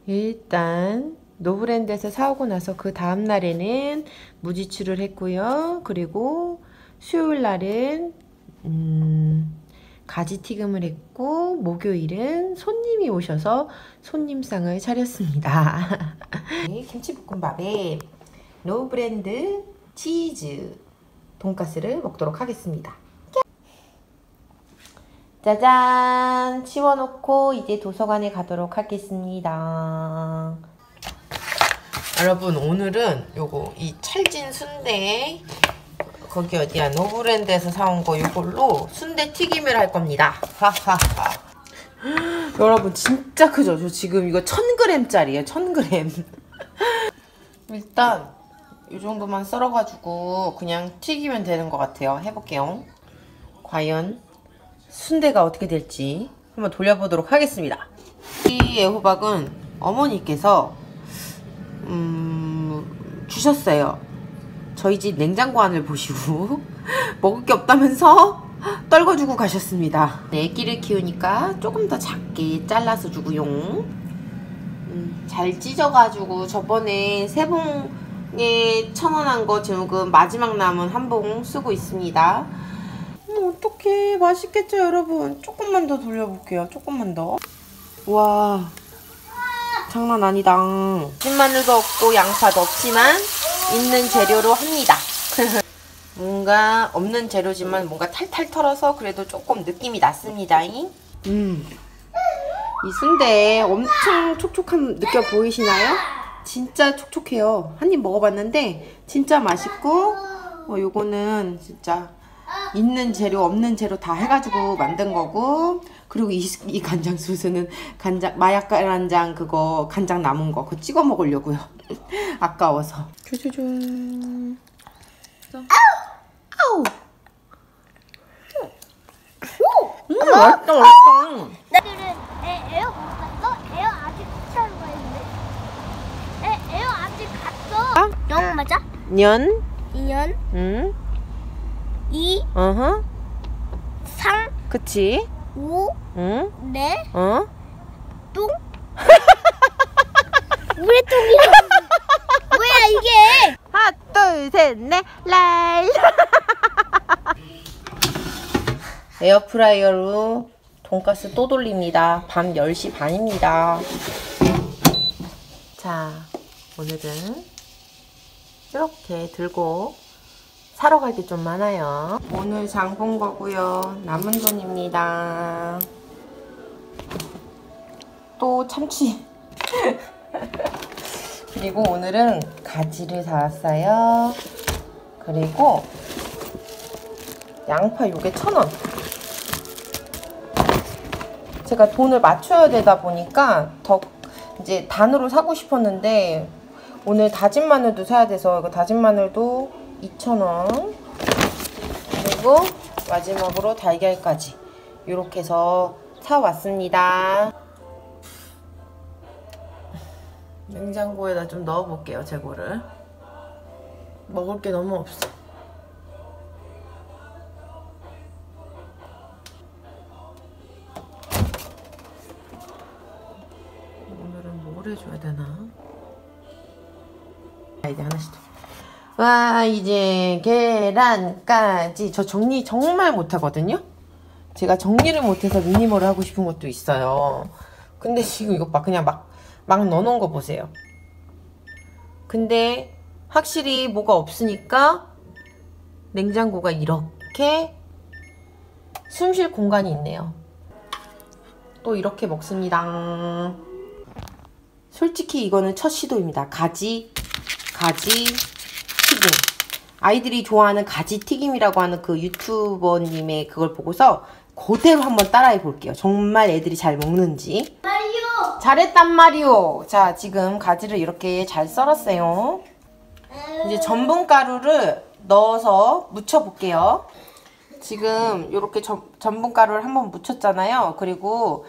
일단 노브랜드에서 사오고 나서 그 다음날에는 무지출을 했고요. 그리고 수요일 날은 가지튀김을 했고, 목요일은 손님이 오셔서 손님상을 차렸습니다. 김치볶음밥에 노브랜드 치즈 돈가스를 먹도록 하겠습니다. 짜잔! 치워놓고 이제 도서관에 가도록 하겠습니다. 여러분, 오늘은 요거 이 찰진 순대, 거기 어디야, 노브랜드에서 사온 거 이걸로 순대 튀김을 할 겁니다. 하하하. 여러분, 진짜 크죠? 저 지금 이거 1000g짜리예요. 1000g. 일단 이 정도만 썰어가지고 그냥 튀기면 되는 것 같아요. 해볼게요. 과연 순대가 어떻게 될지 한번 돌려보도록 하겠습니다. 이 애호박은 어머니께서 주셨어요. 저희 집 냉장고 안을 보시고 먹을 게 없다면서 떨궈주고 가셨습니다. 애기를 키우니까 조금 더 작게 잘라서 주고요. 잘 찢어가지고 저번에 3봉에 1000원 한 거 지금 마지막 남은 한 봉 쓰고 있습니다. 어떡해, 맛있겠죠 여러분? 조금만 더 돌려볼게요. 조금만 더. 와, 장난 아니다. 찐마늘도 없고 양파도 없지만 있는 재료로 합니다. 뭔가 없는 재료지만 뭔가 탈탈 털어서 그래도 조금 느낌이 났습니다. 이 순대 엄청 촉촉한 느껴 보이시나요? 진짜 촉촉해요. 한 입 먹어봤는데 진짜 맛있고, 요거는 진짜 있는 재료 없는 재료 다 해가지고 만든 거고, 그리고 이 간장 소스는 간장 마약간장 그거 간장 남은 거 그거 찍어 먹으려고요. 아까워서. 쭈쭈쭈. 아우. 맛있다 맛있다. 에어 못 갔어? 에어 아직 차로 가 있는데? 에어 아직 갔어? 영 맞아? 년. 2년 응. 2 어허. 3 그치. 5 응. 4 똥? 왜 똥이야? 뭐야 이게? 하나 둘 셋 넷 랄. 에어프라이어로 돈가스 또 돌립니다. 밤 10시 반입니다. 자, 오늘은 이렇게 들고 사러 갈 게 좀 많아요. 오늘 장 본 거고요. 남은 돈입니다. 또 참치. 그리고 오늘은 가지를 사왔어요. 그리고 양파 요게 1000원. 제가 돈을 맞춰야 되다 보니까 더 이제 단으로 사고 싶었는데 오늘 다진 마늘도 사야 돼서 이거 다진 마늘도 2,000원. 그리고 마지막으로 달걀까지 이렇게 해서 사왔습니다. 냉장고에다 좀 넣어볼게요. 재고를. 먹을 게 너무 없어. 오늘은 뭘 해줘야 되나? 이제 하나씩 더. 와, 이제 계란까지. 저 정리 정말 못하거든요? 제가 정리를 못해서 미니멀을 하고 싶은 것도 있어요. 근데 지금 이거 막 그냥 막 넣어놓은 거 보세요. 근데 확실히 뭐가 없으니까 냉장고가 이렇게 숨 쉴 공간이 있네요. 또 이렇게 먹습니다. 솔직히 이거는 첫 시도입니다. 가지 튀김. 아이들이 좋아하는 가지 튀김이라고 하는 그 유튜버님의 그걸 보고서 그대로 한번 따라해 볼게요. 정말 애들이 잘 먹는지. 마리오! 잘했단 말이오. 자, 지금 가지를 이렇게 잘 썰었어요. 이제 전분가루를 넣어서 묻혀 볼게요. 지금 이렇게 전분가루를 한번 묻혔잖아요. 그리고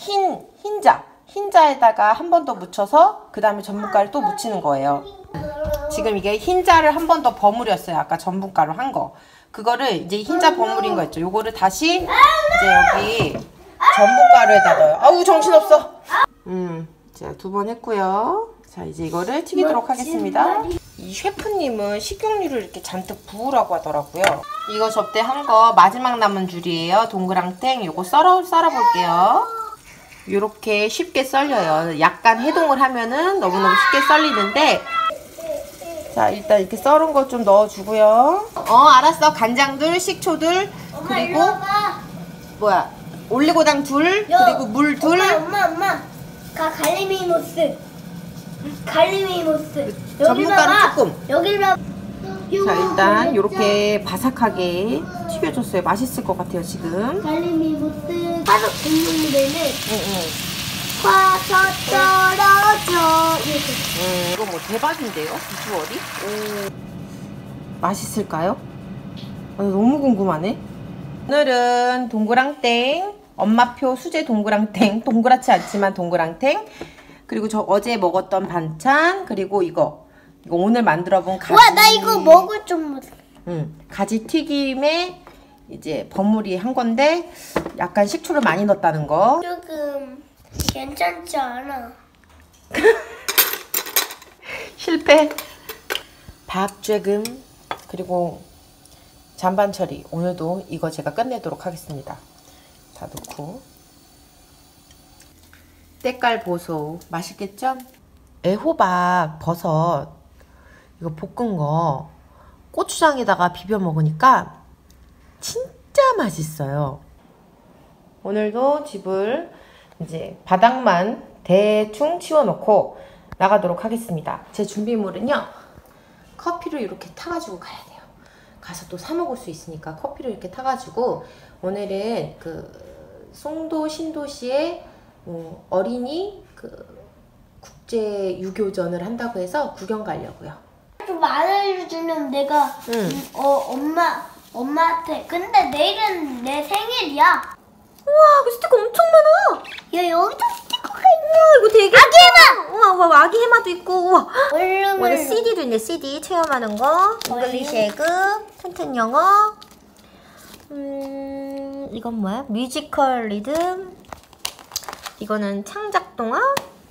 흰자에다가 한 번 더 묻혀서 그 다음에 전분가루를 또 묻히는 거예요. 지금 이게 흰자를 한 번 더 버무렸어요. 아까 전분가루 한 거. 그거를 이제 흰자 버무린 거 있죠. 요거를 다시 이제 여기 전분가루에다 넣어요. 아우, 정신없어. 자, 2번 했고요. 자, 이제 이거를 튀기도록 하겠습니다. 이 셰프님은 식용유를 이렇게 잔뜩 부으라고 하더라고요. 이거 접대한 거 마지막 남은 줄이에요. 동그랑땡. 요거 썰어볼게요. 요렇게 쉽게 썰려요. 약간 해동을 하면은 너무너무 쉽게 썰리는데, 자, 일단 이렇게 썰은 거 좀 넣어주고요. 알았어. 간장들, 식초들, 그리고 뭐야, 올리고당 둘, 그리고 물 둘. 엄마. 갈리미모스. 전분가루 조금. 여기를 봐. 자, 일단 요렇게 바삭하게 튀겨줬어요. 맛있을 것 같아요, 지금. 갈리미모스 바로 국물에는 응. 화서 떨어져. 이거 뭐 대박인데요? 비주얼이? 맛있을까요? 너무 궁금하네. 오늘은 동그랑땡, 엄마표 수제 동그랑땡, 동그랗지 않지만 동그랑땡, 그리고 저 어제 먹었던 반찬, 그리고 이거 오늘 만들어본 가지. 와, 나 이거 먹을 좀. 가지 튀김에 이제 버무리 한 건데 약간 식초를 많이 넣었다는 거. 조금 괜찮지 않아. 실패. 밥 조금, 그리고 잔반 처리. 오늘도 이거 제가 끝내도록 하겠습니다. 다 넣고. 때깔 보소. 맛있겠죠? 애호박, 버섯 이거 볶은 거 고추장에다가 비벼 먹으니까 진짜 맛있어요. 오늘도 집을 이제 바닥만 대충 치워놓고 나가도록 하겠습니다. 제 준비물은요, 커피를 이렇게 타가지고 가야 돼요. 가서 또 사 먹을 수 있으니까 커피를 이렇게 타가지고, 오늘은 그 송도 신도시에 어린이 그 국제 유교전을 한다고 해서 구경 가려고요. 좀 알려주면 내가 엄마한테. 근데 내일은 내 생일이야. 우와, 그 스티커 엄청 많아. 야, 여기도 스티커가 이거 되게 아기 해마. 우와, 아기 해마도 있고. 우와. 얼른 CD도 있네. CD 체험하는 거. 잉글리시 에그, 튼튼 영어. 이건 뭐야? 뮤지컬 리듬. 이거는 창작 동화.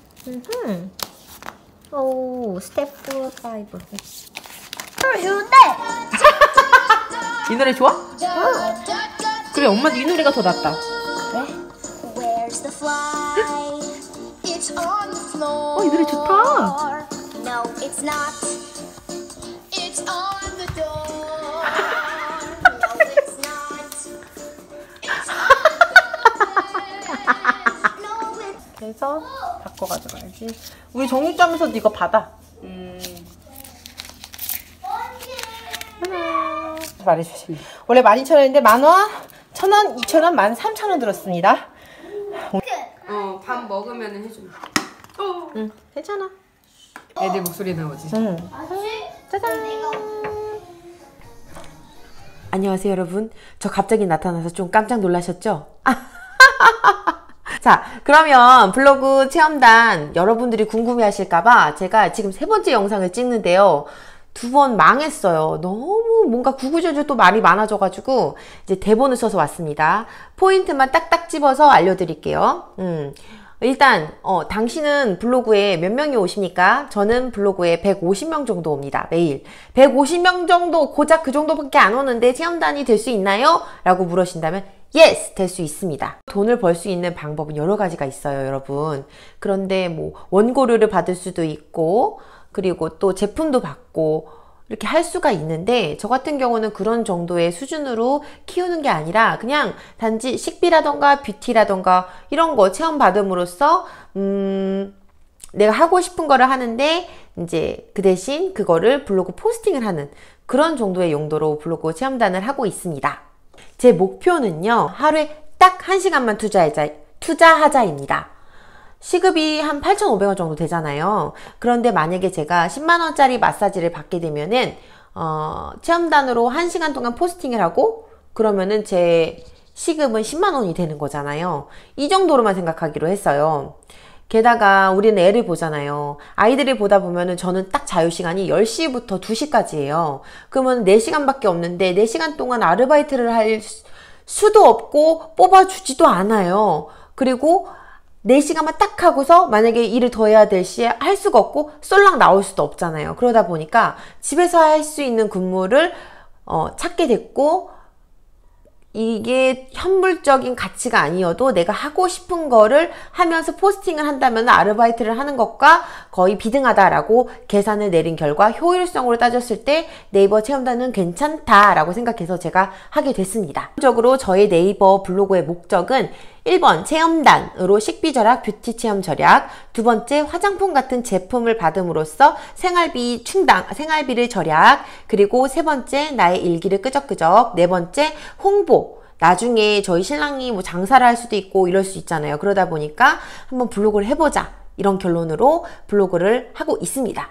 오, 스테프 5. 주대. 이 노래 좋아? 그래, 엄마도 이 노래가 더 낫다. 이 노래 좋다. 그래서 바꿔 가져가야지. 우리 정육점에서도 이거 받아. 말해주세요. 원래 12,000원인데 10,000원, 1,000원, 2,000원, 13,000원 들었습니다. 밥 먹으면 해줘. 응, 괜찮아. 애들 목소리 나오지. 짜잔. 안녕하세요, 여러분. 저 갑자기 나타나서 좀 깜짝 놀라셨죠? 자, 그러면 블로그 체험단 여러분들이 궁금해하실까봐 제가 지금 3번째 영상을 찍는데요. 2번 망했어요. 너무 뭔가 구구절절 또 말이 많아져가지고 이제 대본을 써서 왔습니다. 포인트만 딱딱 집어서 알려드릴게요. 일단 당신은 블로그에 몇 명이 오십니까? 저는 블로그에 150명 정도 옵니다. 매일 150명 정도, 고작 그 정도밖에 안 오는데 체험단이 될 수 있나요? 라고 물으신다면 yes! 될 수 있습니다. 돈을 벌 수 있는 방법은 여러 가지가 있어요, 여러분. 그런데 뭐 원고료를 받을 수도 있고, 그리고 또 제품도 받고 이렇게 할 수가 있는데, 저 같은 경우는 그런 정도의 수준으로 키우는 게 아니라 그냥 단지 식비라던가 뷰티라던가 이런 거 체험받음으로써 내가 하고 싶은 거를 하는데 이제 그 대신 그거를 블로그 포스팅을 하는 그런 정도의 용도로 블로그 체험단을 하고 있습니다. 제 목표는요, 하루에 딱 1시간만 투자하자입니다. 시급이 한 8,500원 정도 되잖아요. 그런데 만약에 제가 10만원짜리 마사지를 받게 되면은 체험단으로 1시간 동안 포스팅을 하고, 그러면은 제 시급은 10만원이 되는 거잖아요. 이 정도로만 생각하기로 했어요. 게다가 우리는 애를 보잖아요. 아이들을 보다 보면은 저는 딱 자유시간이 10시부터 2시까지예요. 그러면 4시간밖에 없는데 4시간 동안 아르바이트를 할 수도 없고 뽑아주지도 않아요. 그리고 4시간만 딱 하고서 만약에 일을 더 해야 될 시에 할 수가 없고 쏠랑 나올 수도 없잖아요. 그러다 보니까 집에서 할 수 있는 근무를 찾게 됐고, 이게 현물적인 가치가 아니어도 내가 하고 싶은 거를 하면서 포스팅을 한다면 아르바이트를 하는 것과 거의 비등하다라고 계산을 내린 결과 효율성으로 따졌을 때 네이버 체험단은 괜찮다라고 생각해서 제가 하게 됐습니다. 기본적으로 저의 네이버 블로그의 목적은 1번 체험단으로 식비 절약, 뷰티 체험 절약, 2번째 화장품 같은 제품을 받음으로써 생활비 충당, 생활비를 절약, 그리고 3번째 나의 일기를 끄적끄적, 4번째 홍보. 나중에 저희 신랑이 뭐 장사를 할 수도 있고 이럴 수 있잖아요. 그러다 보니까 한번 블로그를 해보자, 이런 결론으로 블로그를 하고 있습니다.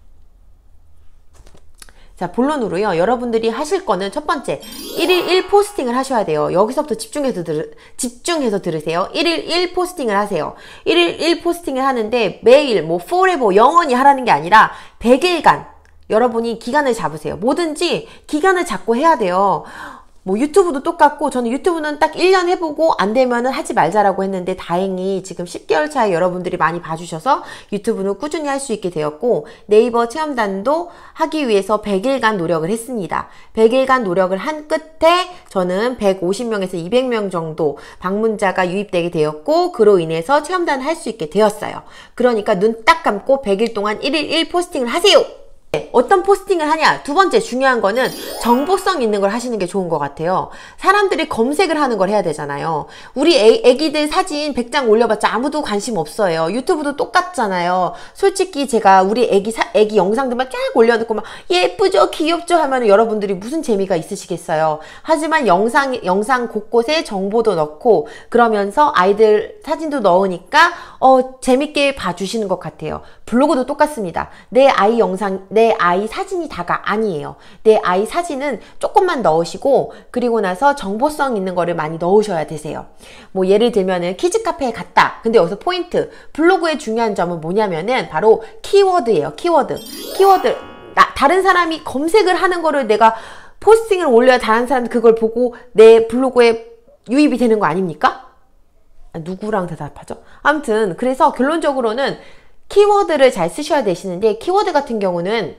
자, 본론으로요. 여러분들이 하실 거는 첫 번째, 1일 1 포스팅을 하셔야 돼요. 여기서부터 집중해서 들으세요. 1일 1 포스팅을 하세요. 1일 1 포스팅을 하는데 매일 뭐 forever 영원히 하라는 게 아니라 100일간 여러분이 기간을 잡으세요. 뭐든지 기간을 잡고 해야 돼요. 뭐 유튜브도 똑같고, 저는 유튜브는 딱 1년 해보고 안 되면은 하지 말자라고 했는데 다행히 지금 10개월 차에 여러분들이 많이 봐주셔서 유튜브는 꾸준히 할 수 있게 되었고, 네이버 체험단도 하기 위해서 100일간 노력을 했습니다. 100일간 노력을 한 끝에 저는 150명에서 200명 정도 방문자가 유입되게 되었고, 그로 인해서 체험단을 할 수 있게 되었어요. 그러니까 눈 딱 감고 100일 동안 1일 1 포스팅을 하세요! 어떤 포스팅을 하냐? 2번째 중요한 거는 정보성 있는 걸 하시는 게 좋은 것 같아요. 사람들이 검색을 하는 걸 해야 되잖아요. 우리 애기들 사진 100장 올려봤자 아무도 관심 없어요. 유튜브도 똑같잖아요. 솔직히 제가 우리 애기 영상들만 쫙 올려놓고 막 예쁘죠? 귀엽죠? 하면 여러분들이 무슨 재미가 있으시겠어요. 하지만 영상 곳곳에 정보도 넣고 그러면서 아이들 사진도 넣으니까 재밌게 봐주시는 것 같아요. 블로그도 똑같습니다. 내 아이 사진이 다가 아니에요. 내 아이 사진은 조금만 넣으시고, 그리고 나서 정보성 있는 거를 많이 넣으셔야 되세요. 뭐 예를 들면은 키즈 카페에 갔다. 근데 여기서 포인트, 블로그의 중요한 점은 뭐냐면은 바로 키워드예요. 키워드. 다른 사람이 검색을 하는 거를 내가 포스팅을 올려야 다른 사람들 그걸 보고 내 블로그에 유입이 되는 거 아닙니까? 누구랑 대답하죠? 아무튼 그래서 결론적으로는 키워드를 잘 쓰셔야 되시는데, 키워드 같은 경우는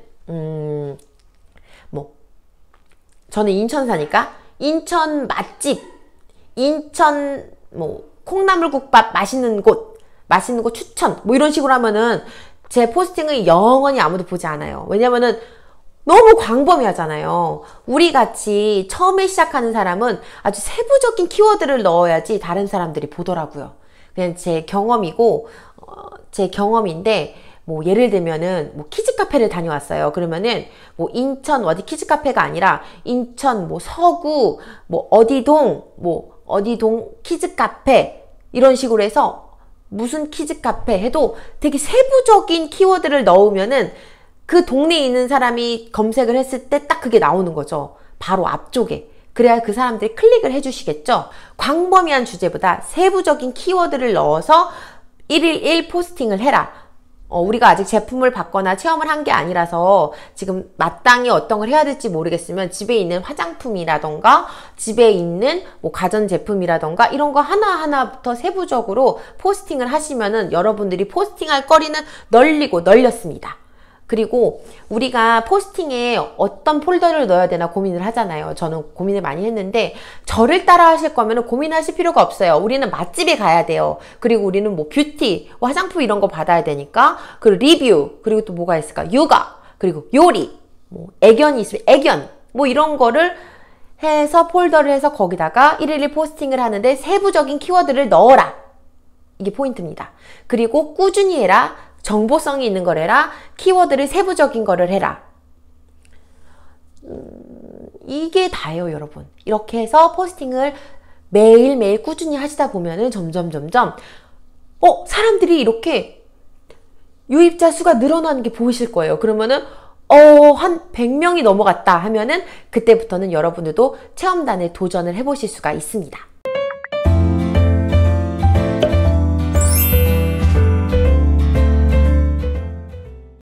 뭐 저는 인천 사니까 인천 맛집, 인천 뭐 콩나물국밥 맛있는 곳 추천 뭐 이런 식으로 하면은 제 포스팅을 영원히 아무도 보지 않아요. 왜냐면은 너무 광범위하잖아요. 우리 같이 처음에 시작하는 사람은 아주 세부적인 키워드를 넣어야지 다른 사람들이 보더라고요. 그냥 제 경험인데, 뭐 예를 들면은 뭐 키즈 카페를 다녀왔어요. 그러면은 뭐 인천 어디 키즈 카페가 아니라 인천 뭐 서구 뭐 어디동 키즈 카페 이런 식으로 해서 무슨 키즈 카페 해도 되게 세부적인 키워드를 넣으면은 그 동네에 있는 사람이 검색을 했을 때 딱 그게 나오는 거죠. 바로 앞쪽에. 그래야 그 사람들이 클릭을 해주시겠죠. 광범위한 주제보다 세부적인 키워드를 넣어서 1일 1 포스팅을 해라. 우리가 아직 제품을 받거나 체험을 한 게 아니라서 지금 마땅히 어떤 걸 해야 될지 모르겠으면 집에 있는 화장품이라던가 집에 있는 뭐 가전제품이라던가 이런 거 하나하나부터 세부적으로 포스팅을 하시면은 여러분들이 포스팅할 거리는 널렸습니다. 그리고 우리가 포스팅에 어떤 폴더를 넣어야 되나 고민을 하잖아요. 저는 고민을 많이 했는데, 저를 따라 하실 거면 고민하실 필요가 없어요. 우리는 맛집에 가야 돼요. 그리고 우리는 뭐 뷰티, 화장품 이런 거 받아야 되니까, 그리고 리뷰, 그리고 또 뭐가 있을까? 육아, 그리고 요리, 뭐 애견이 있으면 애견, 뭐 이런 거를 해서 폴더를 해서 거기다가 1일 1 포스팅을 하는데 세부적인 키워드를 넣어라. 이게 포인트입니다. 그리고 꾸준히 해라. 정보성이 있는 걸 해라. 키워드를 세부적인 거를 해라. 이게 다예요, 여러분. 이렇게 해서 포스팅을 매일매일 꾸준히 하시다 보면은 점점 사람들이 이렇게 유입자 수가 늘어나는 게 보이실 거예요. 그러면은 한 100명이 넘어갔다 하면은 그때부터는 여러분들도 체험단에 도전을 해보실 수가 있습니다.